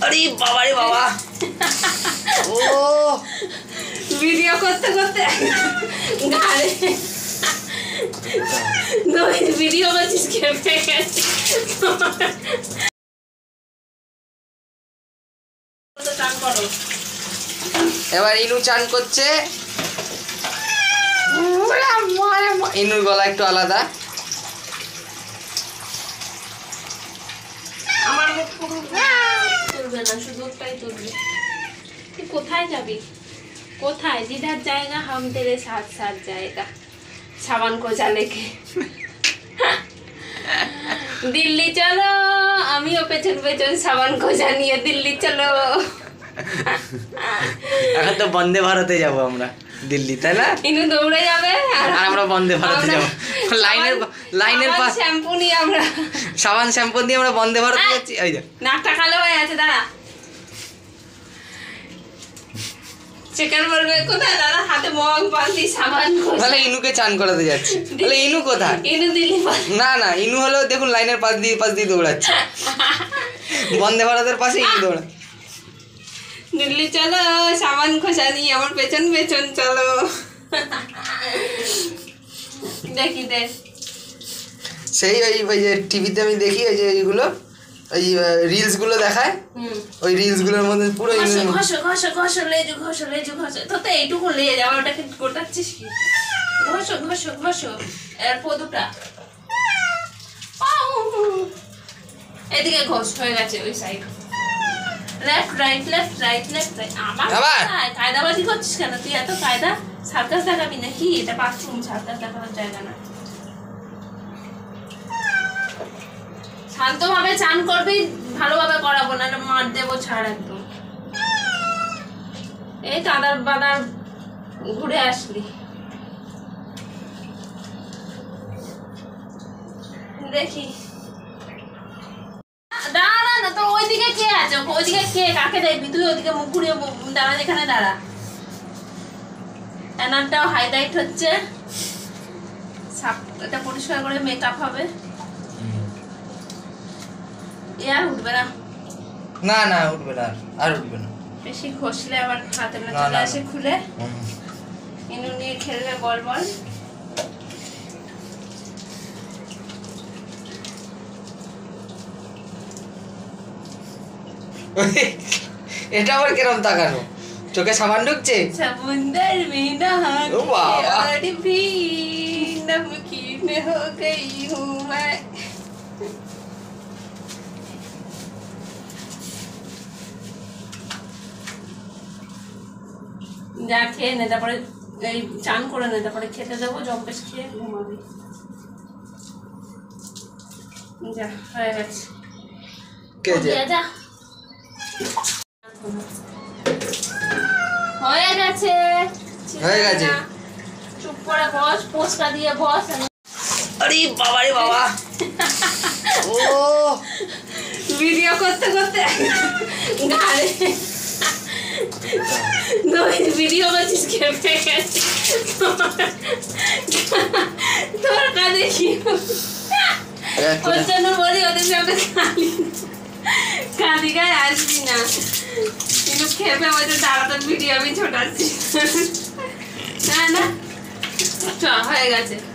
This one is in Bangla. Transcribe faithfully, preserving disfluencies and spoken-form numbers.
আরে বাবা রে বাবা ও ভিডিও করতে করতে গাড়ি নই ভিডিও করছিস কেমনে গেছে চান করো এবার ইনু চান করছে ইনুর গলা একটু আলাদা আমার মুখ পুরো তুলবে না শুধু ওটাই তুলবে তুই কোথায় যাবি কোথায় जिधर जाएगा हम तेरे साथ साथ जाएगा सावन को जाने के दिल्ली चलो আমিও পেছন পেছন সাবান को জানিয়ে দিল্লি চলো এখন তো বন্দে ভারতে যাব আমরা দিল্লি তাই না ইনু দৌড়ে যাবে আর আমরা বন্দে ভারতে যাব লাইনের লাইনের পাশ শ্যাম্পু নিয়ে আমরা সাবান শ্যাম্পু দিয়ে আমরা বন্দে ভারতে যাচ্ছি এই যে নাকটা কালো হয়ে আছে দাঁড়া চিকেন বলবে কোথায় দাদা হাতে মগ বালতি সাবান তাহলে ইনুকে চান করাতে যাচ্ছি তাহলে ইনু কোথায় ইনু দিল্লি না না ইনু হলো দেখুন লাইনের পাশ দিয়ে পাশ দিয়ে দৌড়াচ্ছে বন্দে ভারতের পাশে ইনু দৌড়া দিল্লি চলো সাবান খোঁজা নিয়ে আমার পেছন পেছন চলো দেখি দেখ সেই ওই ওই যে টিভিতে আমি দেখি ওই যে এইগুলো ওই রিলস গুলো দেখায় ওই রিলস গুলোর মধ্যে পুরো ঘষো ঘষো ঘষো লেজু ঘষো লেজু ঘষো তো তো এইটুকু লেজ আবার ওটাকে গোটাচ্ছিস কি ঘষো ঘষো ঘষো এর পদুটা এদিকে ঘষ হয়ে গেছে ওই side left right left right left right আমার কায়দাবাজি করছিস কেন তুই এত কায়দা সার্কাস দেখাবি নাকি এটা বাথরুম সার্কাস দেখানোর জায়গা না শান্তভাবে চান করবি ভালোভাবে করাবো না মার দেবো ছাড় একদম এই কাদার বাদার ঘুরে আসলি দেখি দাঁড়া না তোর ওইদিকে কে আছে ওইদিকে কে কাকে দেখবি তুই ওইদিকে মুখ ঘুরিয়ে দাঁড়া যেখানে দাঁড়া এনারটাও হাইলাইট হচ্ছে এটা পরিষ্কার করে মেকআপ হবে আর উঠবে না না না উঠবে না আর উঠবে না বেশি ঘষলে আবার হাতে না চলে আসে খুলে ইনু নিয়ে খেলবে বল বল এটা আবার কিরম তাকানো চোখে সাবান ঢুকছে সমুন্দর में नहा ও বাবা और भी नमकीन हो गई हूं मैं যা খেয়ে নে তারপরে এই চান করে নে তারপরে খেতে যাবো জম্পেশ খেয়ে ঘুমাবি যা হয়ে গেছে কে যে যা হয়ে গেছে হয়ে গেছে চুপ করে বস পোস্কা দিয়ে বস আরে বাবা রে বাবা ও ভিডিও করতে করতে গাড়ি নই ভিডিও করছিস কেমনে গেছে তোর কাঁদে কি ওর জন্য বলি ওদের সাথে কাঁদি কাঁদি গায়ে আসবি না কিন্তু খেপে বলছে তাড়াতাড়ি ভিডিও আমি ছোটাচ্ছি না না হয়ে গেছে